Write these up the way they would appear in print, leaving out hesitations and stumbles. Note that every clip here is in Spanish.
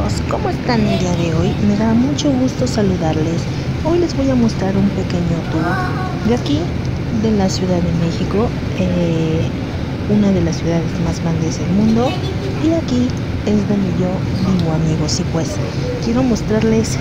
amigos, ¿cómo están el día de hoy? Me da mucho gusto saludarles. Hoy les voy a mostrar un pequeño tour de aquí, de la Ciudad de México, una de las ciudades más grandes del mundo. Y aquí es donde yo vivo, amigos. Y pues quiero mostrarles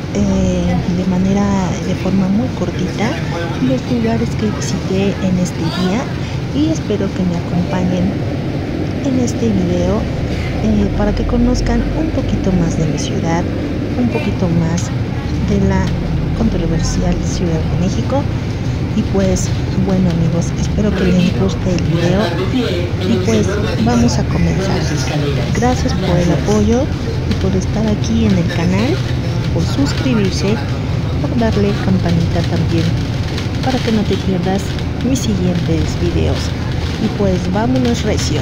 de forma muy cortita los lugares que visité en este día. Y espero que me acompañen en este video para que conozcan un poquito más de mi ciudad, un poquito más de la controversial Ciudad de México. Y pues bueno, amigos, espero que les guste el video y pues vamos a comenzar. Gracias por el apoyo y por estar aquí en el canal, por suscribirse, por darle campanita también para que no te pierdas mis siguientes videos. Y pues vámonos recio.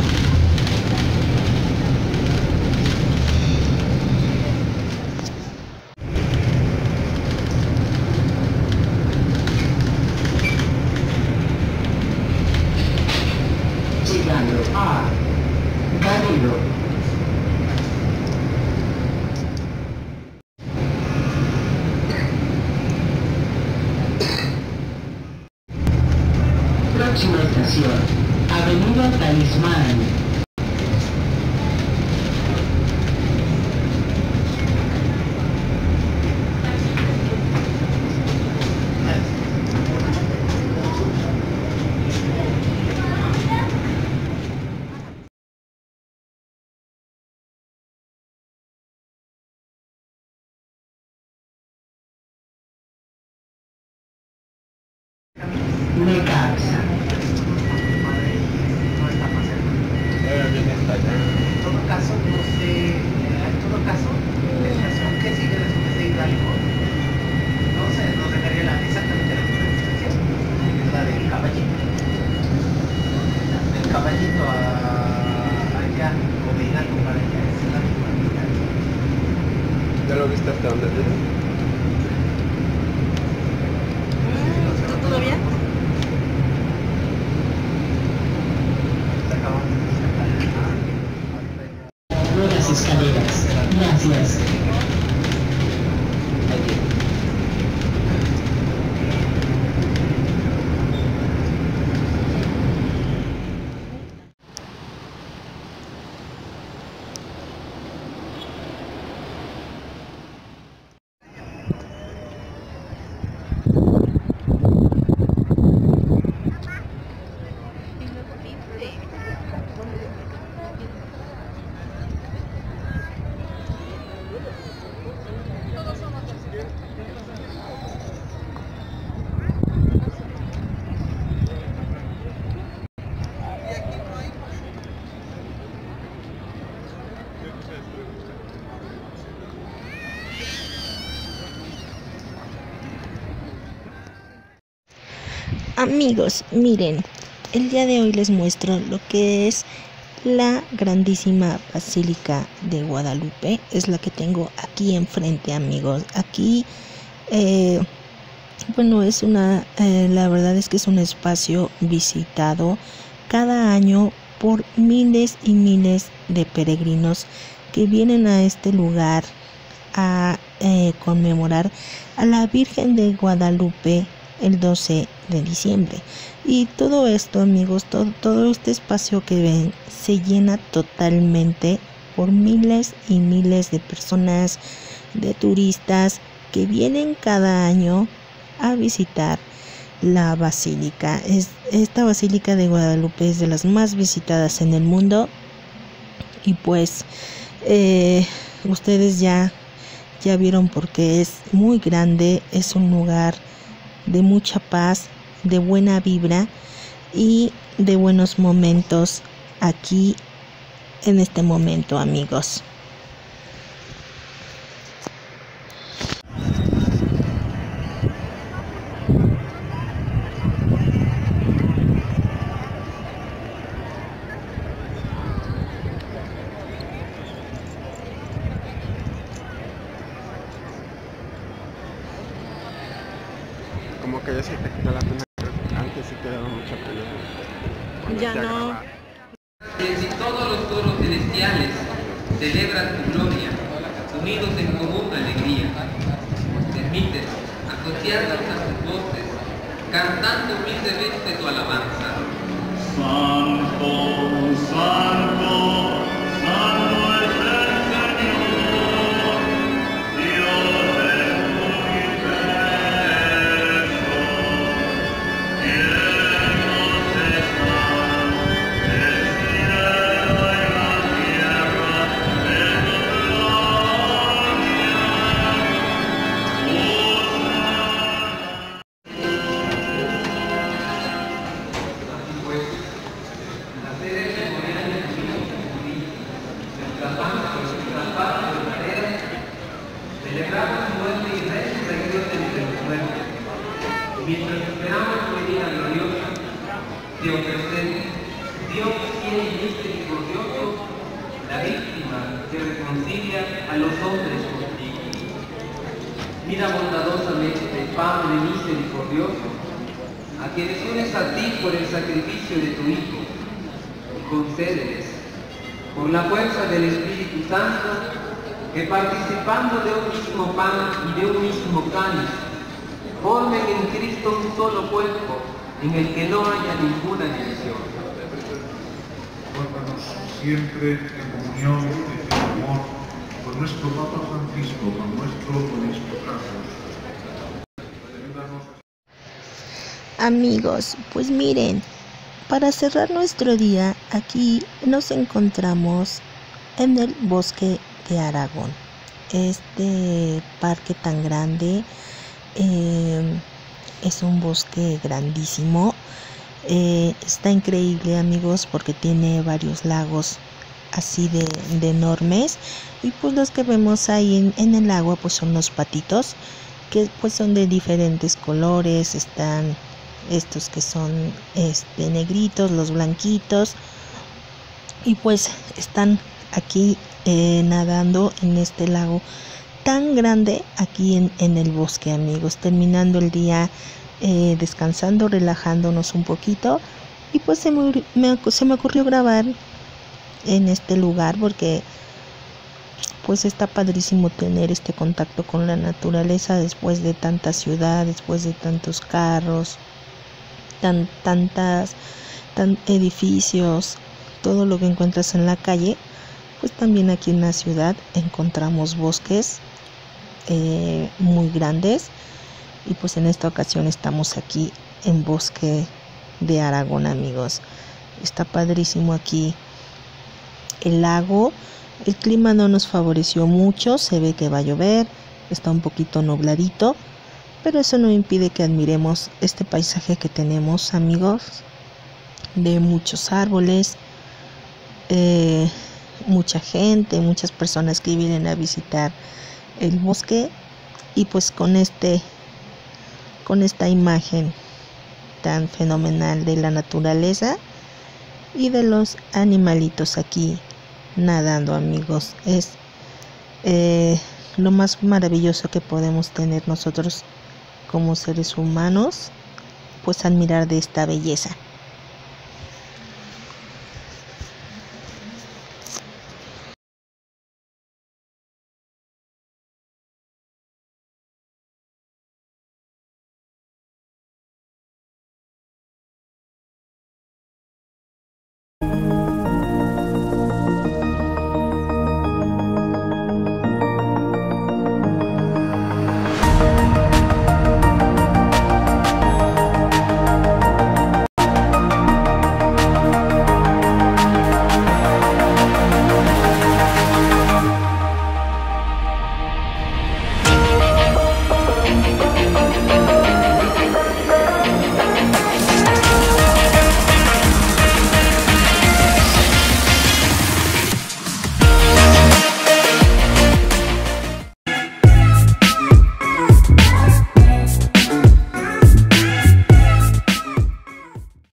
Llegando a Garrido. Próxima estación, Avenida Talismán. Necaxa. En todo caso, no sé, en todo caso, la estación que sigue después de Hidalgo, no sé, nos dejaría exactamente la misma distancia, es la del Caballito. Del Caballito a allá, o de Hidalgo para allá, es la misma distancia. ¿Ya lo viste hasta dónde viene? ¿Todo bien? Nuevas escaleras. Gracias. Amigos, miren, el día de hoy les muestro lo que es la grandísima Basílica de Guadalupe. Es la que tengo aquí enfrente, amigos. Aquí, bueno, la verdad es que es un espacio visitado cada año por miles y miles de peregrinos que vienen a este lugar a conmemorar a la Virgen de Guadalupe el 12 de diciembre. Y todo esto, amigos, todo este espacio que ven se llena totalmente por miles y miles de personas, de turistas que vienen cada año a visitar la basílica. Esta Basílica de Guadalupe es de las más visitadas en el mundo. Y pues ustedes ya vieron porque es muy grande, es un lugar de mucha paz, de buena vibra y de buenos momentos aquí en este momento, amigos. Como que ya se te quita la pena. Antes sí te daba mucha pena. Cuando Ya te no. agarraba. Si todos los coros celestiales celebran tu gloria, tu unidos en común alegría. Permítenos asociarnos a tus voces, cantando humildemente tu alabanza. Santo, Santo, Santo es el Señor, Dios del universo. Llenos están el cielo y la tierra de tu Celebramos su muerte y resurrección entre los muertos. Mientras esperamos su venida gloriosa, te ofrecemos, Dios fiel y misericordioso, la víctima que reconcilia a los hombres contigo. Mira bondadosamente, Padre misericordioso, a quienes unes a ti por el sacrificio de tu Hijo, y concédeles, por la fuerza del Espíritu Santo, que participando de un mismo pan y de un mismo cáliz, formen en Cristo un solo cuerpo, en el que no haya ninguna división. Guárdanos siempre en comunión y en amor con nuestro Papa Francisco, con nuestro obispo Carlos. Amigos, pues miren, para cerrar nuestro día, aquí nos encontramos en el bosque de Aragón. Este parque tan grande es un bosque grandísimo. Está increíble, amigos, porque tiene varios lagos así de enormes, y pues los que vemos ahí en el agua pues son los patitos, que pues son de diferentes colores. Están estos que son negritos, los blanquitos, y pues están aquí nadando en este lago tan grande aquí en el bosque, amigos, terminando el día, descansando, relajándonos un poquito. Y pues se me ocurrió grabar en este lugar porque pues está padrísimo tener este contacto con la naturaleza después de tanta ciudad, después de tantos carros, tantos edificios, todo lo que encuentras en la calle. Pues también aquí en la ciudad encontramos bosques muy grandes, y pues en esta ocasión estamos aquí en Bosque de Aragón, amigos. Está padrísimo aquí el lago. El clima no nos favoreció mucho, se ve que va a llover, está un poquito nubladito, pero eso no impide que admiremos este paisaje que tenemos, amigos, de muchos árboles, mucha gente, muchas personas que vienen a visitar el bosque, y pues con esta imagen tan fenomenal de la naturaleza y de los animalitos aquí nadando, amigos. Es lo más maravilloso que podemos tener nosotros como seres humanos, pues admirar de esta belleza.